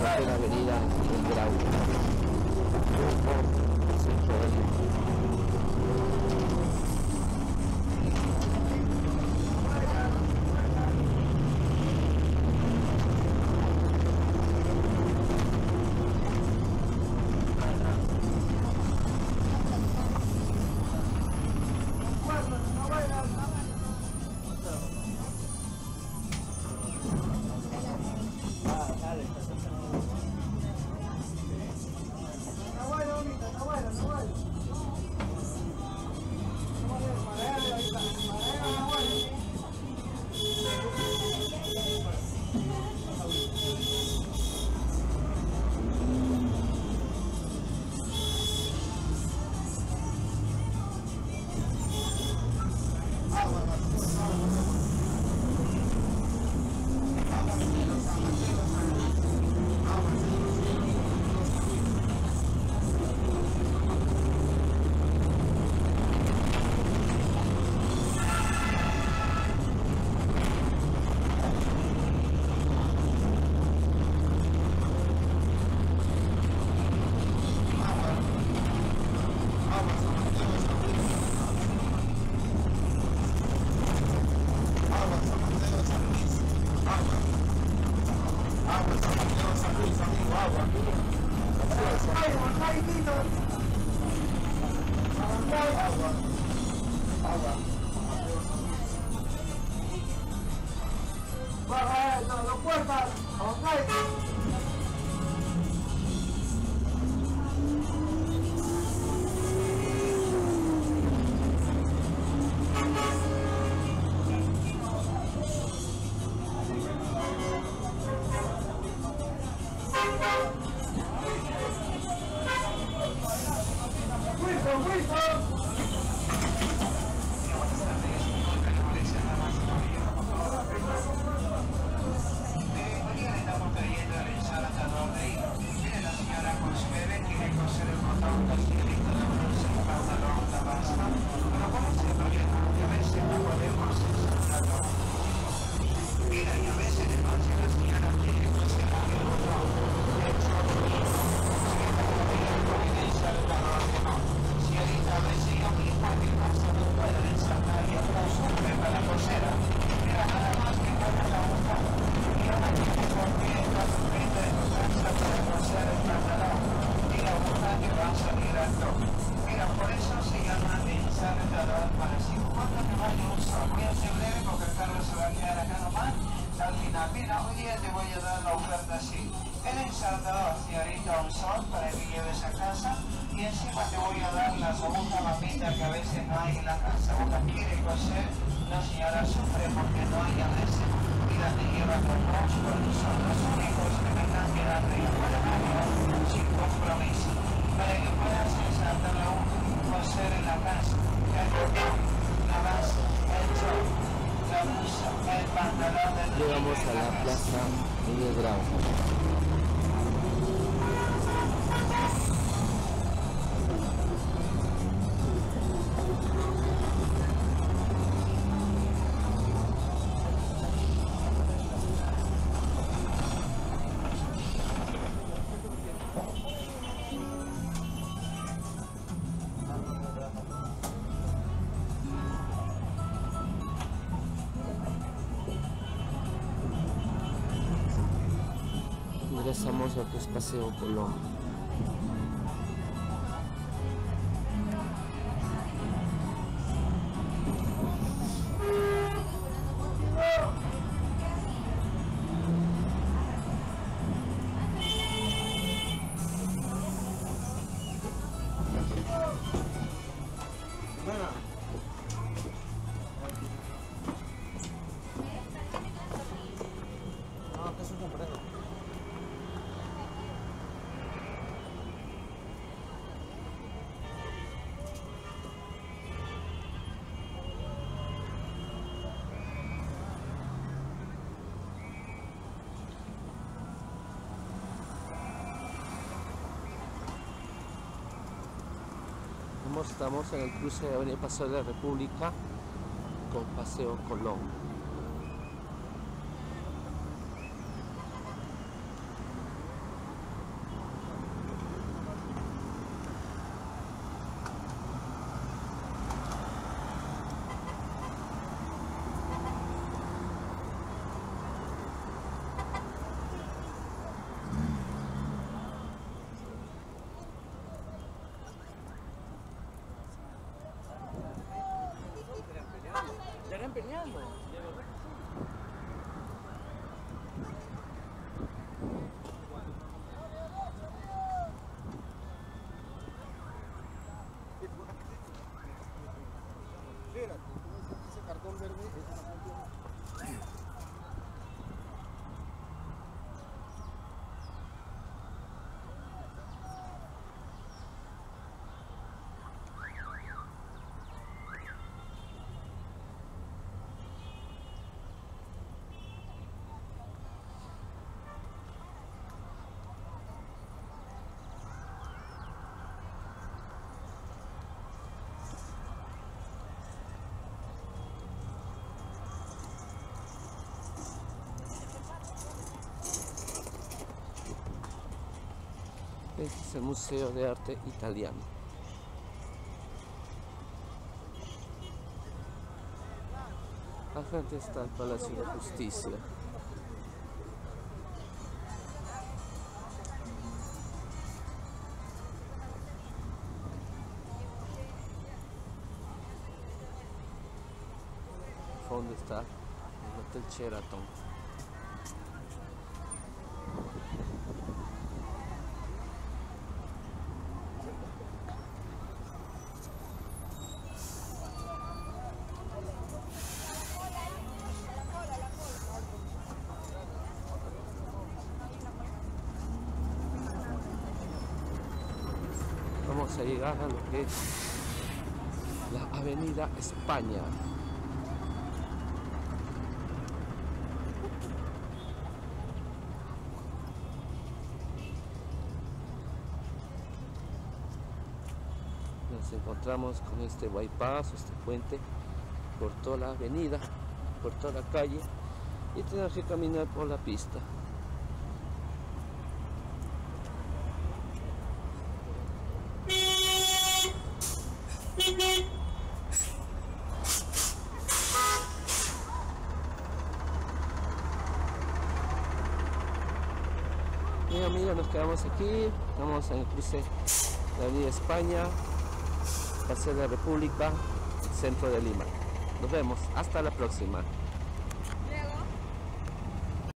de la avenida El Grau, por el centro de Lima. Llegamos a la plaza El Grau. Ingresamos a lo que es Paseo Colón. Estamos en el cruce de Avenida Paseo de la República con Paseo Colón. peleando. Ese cartón verde es una función. Este es el Museo de Arte Italiano. Al frente está el Palacio de Justicia. Al fondo está el Hotel Sheraton. Vamos a llegar a lo que es la Avenida España. Nos encontramos con este bypass, este puente por toda la avenida, por toda la calle, y tenemos que caminar por la pista. Bien amigos, nos quedamos aquí, vamos en el cruce de la Avenida España, Paseo de la República, centro de Lima. Nos vemos, hasta la próxima.